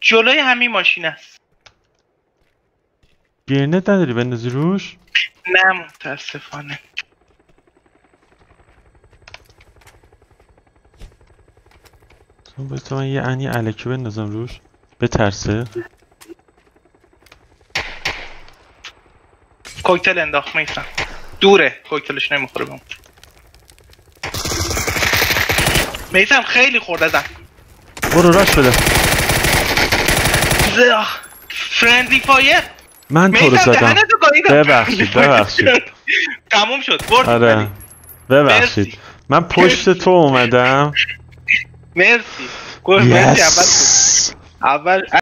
جلوی همین ماشین است. گرنت نداری بندازی روش؟ نه متاسفانه. باید من یه انی الکی بندازم روش بترسه. کوکتل انداخت میسم. دوره کوکتلش نمیخوره بهم. میسم خیلی خورده ازم. برو راش بده. فرندلی فایر. من تو رو زدم. ببخشید. تموم شد. برد. آره ببخشید. من پشت تو اومدم. مرسی. مرسی اول